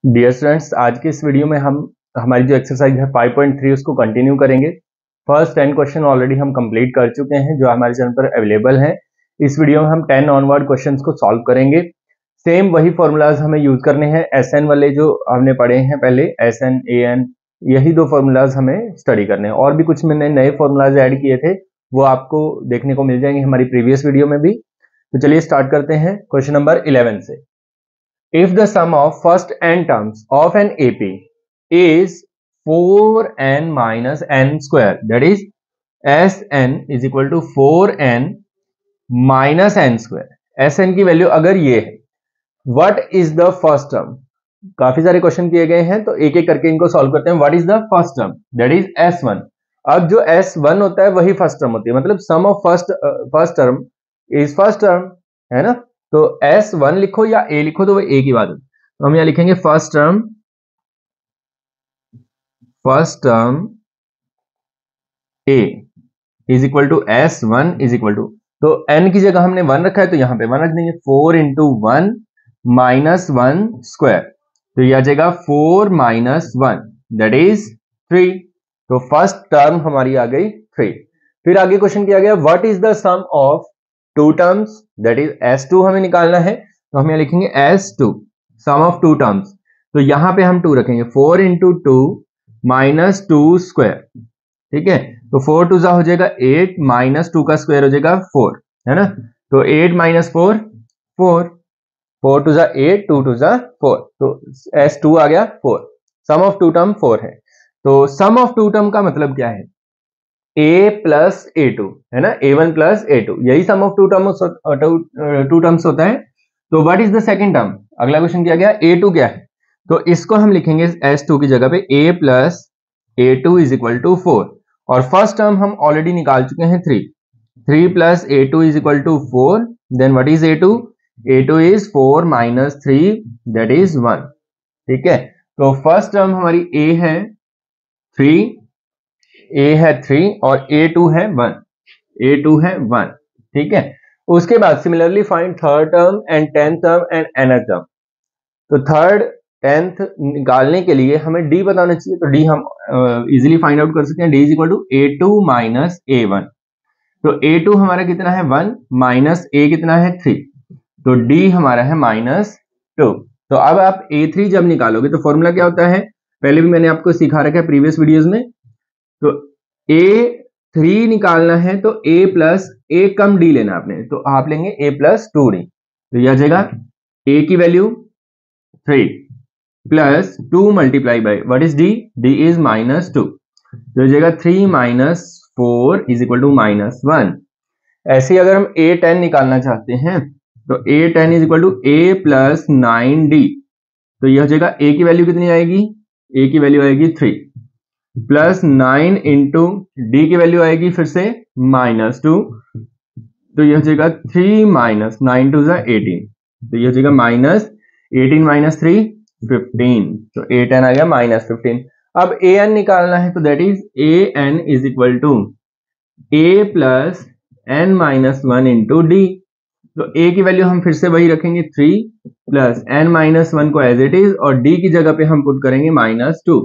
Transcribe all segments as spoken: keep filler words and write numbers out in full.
Dear students, आज के इस वीडियो में हम हमारी जो एक्सरसाइज है फाइव पॉइंट थ्री उसको कंटिन्यू करेंगे। फर्स्ट टेन क्वेश्चन ऑलरेडी हम कंप्लीट कर चुके हैं जो हमारे चैनल पर अवेलेबल हैं। इस वीडियो में हम टेन ऑनवर्ड क्वेश्चंस को सॉल्व करेंगे। सेम वही फॉर्मूलाज हमें यूज करने हैं, एस एन वाले जो हमने पढ़े हैं पहले, एस एन ए एन, यही दो फॉर्मूलाज हमें स्टडी करने हैं। और भी कुछ मैंने नए फॉर्मूलाज ऐड किए थे, वो आपको देखने को मिल जाएंगे हमारी प्रीवियस वीडियो में भी। तो चलिए स्टार्ट करते हैं क्वेश्चन नंबर इलेवन से। If the sum of first n terms of an A P is four n minus n square, that is Sn is equal to four n minus n square, Sn की value अगर ये है, what is the first term? काफी सारे question किए गए हैं तो एक एक करके इनको सॉल्व करते हैं। what is the first term? That is S one. अब जो एस वन होता है वही फर्स्ट टर्म होती है, मतलब sum of first first term is first term, है ना। तो एस वन लिखो या ए लिखो तो वो एक ही बात है। तो हम यहां लिखेंगे first term, first term a is equal to S one is equal to, तो एन की जगह हमने वन रखा है तो यहां पे वन रख देंगे। Four into one minus one square, तो यह आ जाएगा four minus one, that is three. तो फर्स्ट टर्म हमारी आ गई थ्री। फिर आगे क्वेश्चन किया गया, what is the sum of two terms, that is S two हमें निकालना है। तो हम यहां लिखेंगे S two, sum of two terms. तो यहां पे हम टू रखेंगे, four into two minus two square, ठीक है। तो फोर टू जा हो जाएगा एट, माइनस टू का स्क्वायर हो जाएगा फोर, है ना। तो eight minus four, four, four two जा एट, टू टू जा फोर, तो एस टू आ गया four. Sum of two term four है। तो सम ऑफ टू टर्म का मतलब क्या है, a प्लस ए टू, है ना, a one plus a two, यही sum of two terms two terms होता है। तो what is the second term? अगला क्वेश्चन किया गया ए टू क्या है, तो इसको हम लिखेंगे एस टू की जगह पे a plus a two is equal to four. और फर्स्ट टर्म हम ऑलरेडी निकाल चुके हैं three, three plus a two is equal to four. Then what is A two? A two is four minus three, that is one, ठीक है। तो first term हमारी a है थ्री, a है थ्री और ए टू है one, a two है one, ठीक है। उसके बाद similarly find third term and tenth term and nth term. तो थर्ड टेंथ निकालने के लिए हमें d बताना चाहिए, तो d हम इजीली फाइंड आउट कर सकते हैं। d is equal to a two minus a one. तो ए टू हमारा कितना है वन, माइनस a कितना है थ्री, तो d हमारा है माइनस टू। तो अब आप ए थ्री जब निकालोगे तो फॉर्मूला क्या होता है, पहले भी मैंने आपको सिखा रखा है प्रीवियस वीडियोस में। तो ए थ्री निकालना है तो a प्लस ए कम d लेना आपने, तो आप लेंगे a प्लस टू डी। तो यह आ जाएगा a की value three plus two multiply by what is d, d is minus two, तो हो जाएगा three minus four is equal to minus one. ऐसे ही अगर हम a टेन निकालना चाहते हैं तो a ten is equal to a plus nine d, तो यह हो जाएगा a की वैल्यू कितनी आएगी, a की वैल्यू आएगी three plus nine into d की वैल्यू आएगी फिर से माइनस टू, तो ये हो जाएगा थ्री माइनस नाइन टू जा एटीन, तो ये हो जाएगा minus eighteen minus three fifteen, तो ए टेन आ गया माइनस फिफ्टीन। अब ए एन निकालना है तो that is a n is equal to a plus N minus one into d. तो ए की वैल्यू हम फिर से वही रखेंगे three plus N minus one को एज इट इज, और डी की जगह पे हम पुट करेंगे माइनस टू।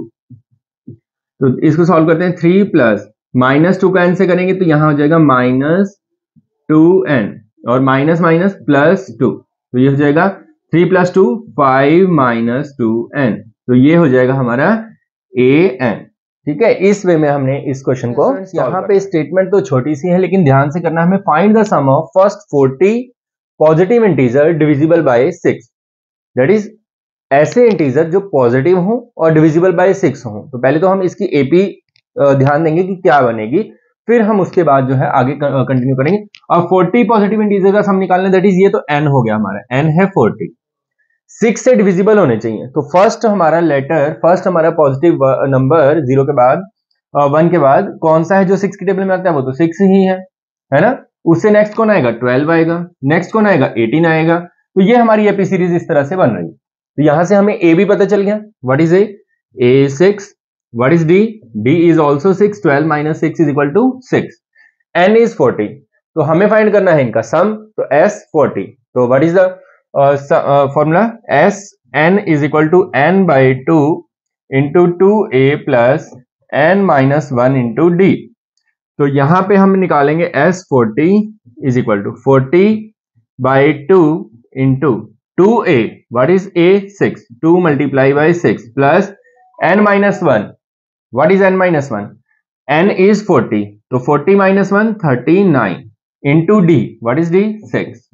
तो इसको सॉल्व करते हैं, थ्री प्लस माइनस टू का एन से करेंगे तो यहां हो जाएगा माइनस टू एन और माइनस माइनस प्लस टू, तो ये हो जाएगा three plus two five minus two n, तो ये हो जाएगा हमारा ए एन, ठीक है। इस वे में हमने इस क्वेश्चन को, यहाँ पे स्टेटमेंट तो छोटी सी है लेकिन ध्यान से करना, हमें find the sum of first forty positive integer divisible by six, that is ऐसे इंटीजर जो पॉजिटिव हो और डिविजिबल बाय सिक्स हो। तो पहले तो हम इसकी एपी ध्यान देंगे कि क्या बनेगी, फिर हम उसके बाद जो है आगे कंटिन्यू करेंगे। और फोर्टी पॉजिटिव इंटीजर का सम निकालना, दैट इज ये तो n हो गया हमारा, n है फोर्टी, सिक्स से डिविजिबल होने चाहिए। तो फर्स्ट हमारा लेटर, फर्स्ट हमारा पॉजिटिव नंबर जीरो के बाद वन के बाद कौन सा है जो सिक्स की टेबल में आता है, वो तो सिक्स ही है, है ना। उससे नेक्स्ट कौन आएगा, ट्वेल्व आएगा, नेक्स्ट कौन आएगा, एटीन आएगा। तो ये हमारी एपी सीरीज इस तरह से बन रही है। तो यहां से हमें a भी पता चल गया, what is a, a is six, what is d, d is also six, twelve minus six is equal to six, n is forty. तो हमें फाइंड करना है इनका सम, तो s फोर्टी। तो what is the formula, s n is equal to n by two into two a plus N minus one into d. तो यहां पे हम निकालेंगे S forty is equal to forty by two into two a, what is a, six, two multiply by six plus N minus one, what is n minus one, n is forty, तो forty minus one thirty nine into d, what is d, six.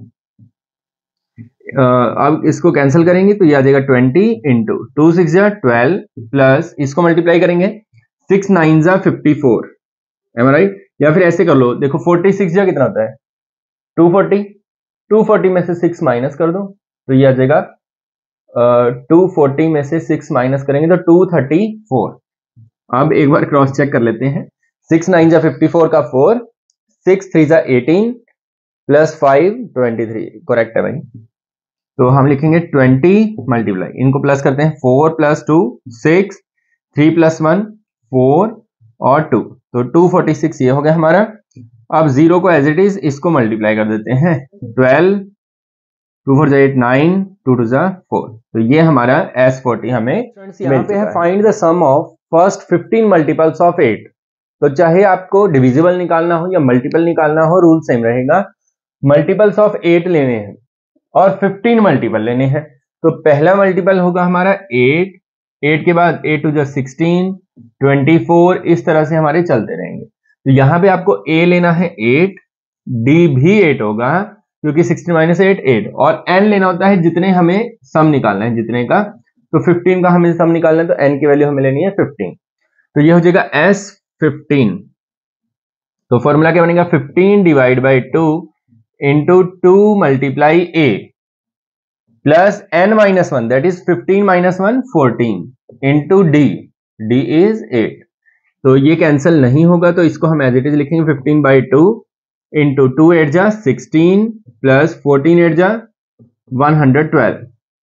अब इसको cancel करेंगे तो ये आ जाएगा twenty into two six जा twelve plus इसको मल्टीप्लाई करेंगे सिक्स नाइन जा fifty four, am I right. या फिर ऐसे कर लो, देखो फोर्टी सिक्स जा कितना होता है, टू फोर्टी, टू फोर्टी में से सिक्स माइनस कर दो तो ये आ जाएगा टू फोर्टी में से सिक्स माइनस करेंगे तो टू थर्टी फोर। अब एक बार क्रॉस चेक कर लेते हैं, सिक्स नाइन जा फिफ्टी फोर का फोर, सिक्स थ्री जा eighteen plus five twenty three, correct है भाई। तो हम लिखेंगे ट्वेंटी मल्टीप्लाई, इनको प्लस करते हैं, four plus two six, three plus one four और टू, तो टू फोर्टी सिक्स ये हो गया हमारा। अब जीरो को एज इट इज इसको मल्टीप्लाई कर देते हैं, ट्वेल्व, टू फोर जा एट, नाइन, टू टू जा फोर, तो ये हमारा एस फोर्टी हमें यहाँ पे है। Find the sum of first fifteen multiples of eight. तो चाहे आपको डिविजिबल निकालना हो या मल्टीपल निकालना हो, रूल सेम रहेगा। मल्टीपल्स ऑफ एट लेने हैं और फिफ्टीन मल्टीपल लेने हैं। तो पहला मल्टीपल होगा हमारा एट, एट के बाद एट टू जा सिक्सटीन, ट्वेंटी फोर, इस तरह से हमारे चलते रहेंगे। तो यहां पे आपको ए लेना है एट, डी भी एट होगा क्योंकि सिक्सटीन माइनस एट एट, और एन लेना होता है जितने हमें सम निकालना है जितने का, तो फिफ्टीन का हमें सम निकालना है तो एन की वैल्यू हमें लेनी है फिफ्टीन। तो ये हो जाएगा एस फिफ्टीन। तो फॉर्मूला क्या बनेगा, fifteen divide by two into two multiply a plus N minus one, that is fifteen minus one fourteen into d, d is eight. तो ये कैंसिल नहीं होगा तो इसको हम एज इट इज लिखेंगे, fifteen by two into two eight जा sixteen plus fourteen eight जा वन हंड्रेड ट्वेल्व।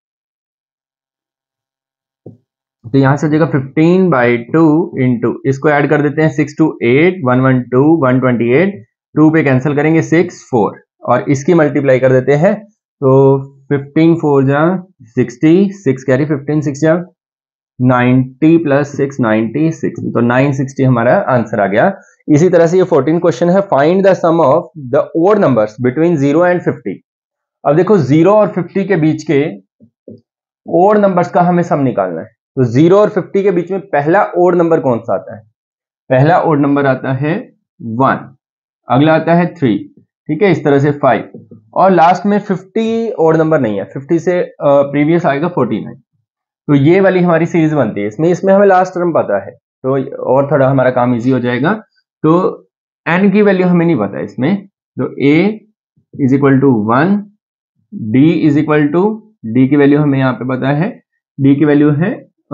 तो यहां से हो जाएगा फिफ्टीन बाई टू इंटू, इसको ऐड कर देते हैं, six to eight, one one two, one twenty eight, two पे कैंसिल करेंगे सिक्स फोर, और इसकी मल्टीप्लाई कर देते हैं तो फिफ्टीन फोर जा sixty, six carry fifteen, six जा ninety plus six ninety six, तो नाइन सिक्सटी हमारा आंसर आ गया। इसी तरह से ये फोर्टीन क्वेश्चन है, find the sum of the odd numbers between zero and fifty. अब देखो जीरो और फिफ्टी के बीच के ओड नंबर्स का हमें सम निकालना है। तो जीरो और फिफ्टी के बीच में पहला ओड नंबर कौन सा आता है, पहला ओड नंबर आता है वन, अगला आता है थ्री, ठीक है, इस तरह से फाइव, और लास्ट में फिफ्टी ओड नंबर नहीं है, फिफ्टी से प्रीवियस आएगा फोर्टी नाइन। तो ये वाली हमारी सीरीज बनती है, इसमें इसमें हमें लास्ट टर्म पता है तो और थोड़ा हमारा काम इजी हो जाएगा। तो एन की वैल्यू हमें नहीं पता इसमें, तो a is equal to one, d is equal to, d की वैल्यू हमें यहाँ पे पता है, डी की वैल्यू है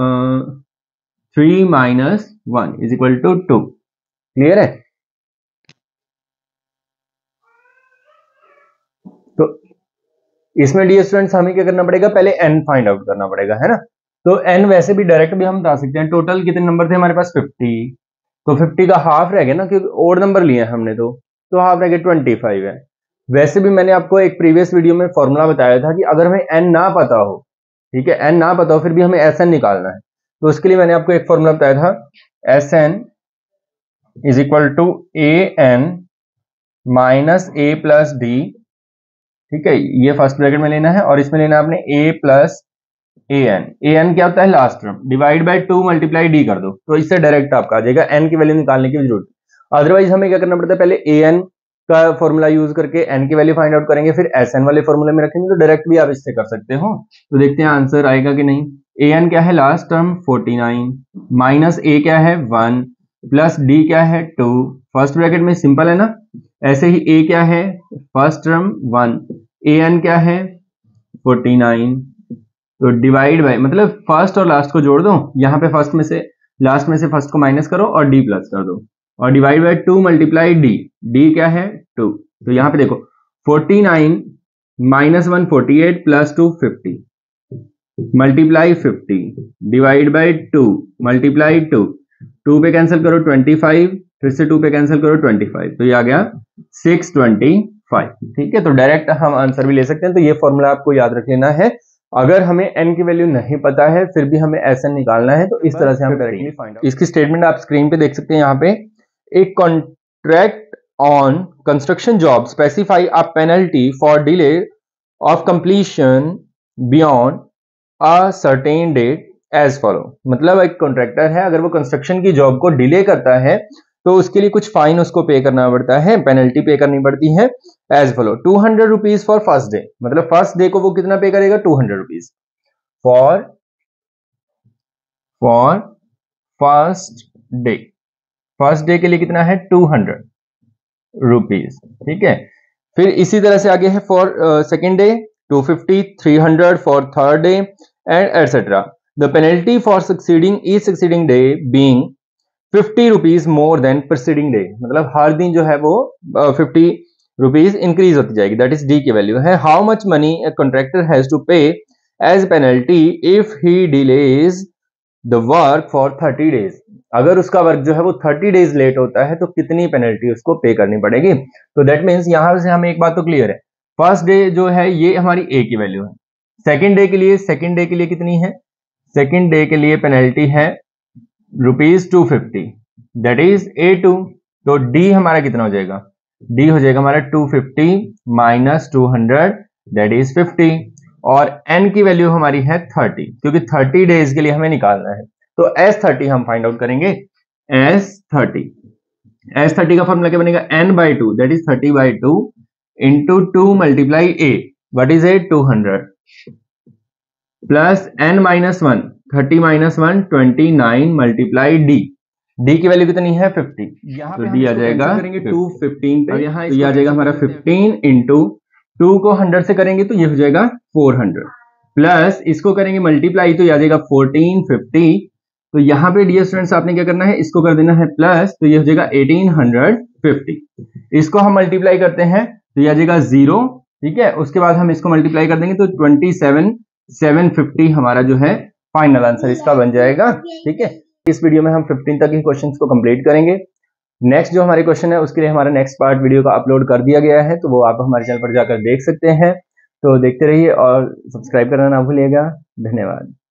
three minus one is equal to two. Clear है? तो इसमें डियर स्टूडेंट्स हमें क्या करना पड़ेगा, पहले एन फाइंड आउट करना पड़ेगा, है ना। तो एन वैसे भी डायरेक्ट भी हम बता सकते हैं। टोटल कितने नंबर थे हमारे पास, फिफ्टी, तो फिफ्टी का हाफ रह गया ना, क्योंकि ओड नंबर लिए हमने, तो तो हाफ रह गया ट्वेंटी फाइव है। वैसे भी मैंने आपको एक प्रीवियस वीडियो में फॉर्मूला बताया था कि अगर हमें एन ना पता हो, ठीक है, एन ना पता हो फिर भी हमें एस एन निकालना है, तो उसके लिए मैंने आपको एक फॉर्मूला बताया था, S n is equal to a n minus a plus d, ठीक है, ये फर्स्ट ब्रैकेट में लेना है, और इसमें लेना है आपने a plus a n. A n क्या होता है, last term, divide by two multiply d कर दो, तो इससे डायरेक्ट आपका आ जाएगा, एन की वैल्यू निकालने की जरूरत। अदरवाइज हमें क्या करना पड़ता है, पहले ए एन का फॉर्मूला यूज करके एन की वैल्यू फाइंड आउट करेंगे, फिर एस एन वाले फॉर्मूले में रखेंगे, तो डायरेक्ट भी आप इससे कर सकते हो। तो देखते हैं आंसर आएगा कि नहीं। ए एन क्या है, last term forty nine, minus a क्या है वन, प्लस डी क्या है टू, फर्स्ट ब्रैकेट में सिंपल है ना। ऐसे ही ए क्या है, first term one, a n क्या है फोर्टी नाइन, तो डिवाइड बाय, मतलब फर्स्ट और लास्ट को जोड़ दो, यहाँ पे फर्स्ट में से लास्ट में से फर्स्ट को माइनस करो और डी प्लस कर दो, और divide by two multiply D, d क्या है टू, तो यहाँ पे देखो forty nine minus one forty eight plus two fifty, multiply fifty, divide by two, multiply two, two पे कैंसिल करो ट्वेंटी फाइव, फिर से टू पे कैंसिल करो ट्वेंटी फाइव, तो ये आ गया सिक्स ट्वेंटी फाइव। ठीक है, तो डायरेक्ट हम आंसर भी ले सकते हैं, तो ये फॉर्मूला आपको याद रख लेना है। अगर हमें n की वैल्यू नहीं पता है फिर भी हमें एस एन निकालना है, तो इस तरह से हम डायरेक्टली फाइंड आउट। इसकी स्टेटमेंट आप स्क्रीन पे देख सकते हैं। यहाँ पे एक contract on construction job specify a penalty for delay of completion beyond a certain date as follow. मतलब एक कॉन्ट्रैक्टर है, अगर वो कंस्ट्रक्शन की जॉब को डिले करता है तो उसके लिए कुछ फाइन उसको पे करना पड़ता है, पेनल्टी पे करनी पड़ती है as follow. Two hundred rupees for first day, मतलब फर्स्ट डे को वो कितना पे करेगा, two hundred rupees for for first day. First day के लिए कितना है, टू हंड्रेड रुपीज, ठीक है। फिर इसी तरह से आगे है for second day two fifty, three hundred for third day and etcetera. The penalty for succeeding each succeeding day being fifty rupees more than preceding day, मतलब हर दिन जो है वो फिफ्टी रुपीज इंक्रीज होती जाएगी, दैट इज डी की value है। How much money a contractor has to pay as penalty if he delays the work for thirty days. अगर उसका वर्क जो है वो थर्टी डेज लेट होता है तो कितनी पेनल्टी उसको पे करनी पड़ेगी। तो दैट मीन्स यहां से हमें एक बात तो क्लियर है, फर्स्ट डे जो है ये हमारी ए की वैल्यू है। सेकेंड डे के लिए सेकेंड डे के लिए कितनी है, सेकेंड डे के लिए पेनल्टी है rupees two fifty, that is A two. तो डी हमारा कितना हो जाएगा, डी हो जाएगा हमारा two fifty minus two hundred, that is fifty. और एन की वैल्यू हमारी है थर्टी, क्योंकि थर्टी डेज के लिए हमें निकालना है। तो एस थर्टी हम फाइंड आउट करेंगे, एस थर्टी। एस थर्टी का फॉर्मूला क्या बनेगा, N by two, that is thirty by two into two multiply A, what is A two hundred, plus N minus one, thirty minus one, twenty nine multiply D. D की value कितनी है, fifty. यहाँ तो D आ जाएगा to fifteen पे, यहाँ तो ये आ जाएगा हमारा फिफ्टीन इंटू टू को हंड्रेड से करेंगे तो ये हो जाएगा फोर हंड्रेड, प्लस इसको करेंगे मल्टीप्लाई तो ये आ जाएगा फोर्टीन फिफ्टी। तो यहाँ पे डियर स्टूडेंट्स आपने क्या करना है, इसको कर देना है प्लस, तो ये हो जाएगा एटीन हंड्रेड फिफ्टी। इसको हम मल्टीप्लाई करते हैं तो ये आ जाएगा जीरो, ठीक है। उसके बाद हम इसको मल्टीप्लाई कर देंगे तो ट्वेंटी सेवन सेवन फिफ्टी हमारा जो है फाइनल आंसर इसका बन जाएगा, ठीक है। इस वीडियो में हम फिफ्टीन तक ही क्वेश्चंस को कंप्लीट करेंगे। नेक्स्ट जो हमारे क्वेश्चन है उसके लिए हमारा नेक्स्ट पार्ट वीडियो का अपलोड कर दिया गया है, तो वो आप हमारे चैनल पर जाकर देख सकते हैं। तो देखते रहिए और सब्सक्राइब करना ना भूलिएगा। धन्यवाद।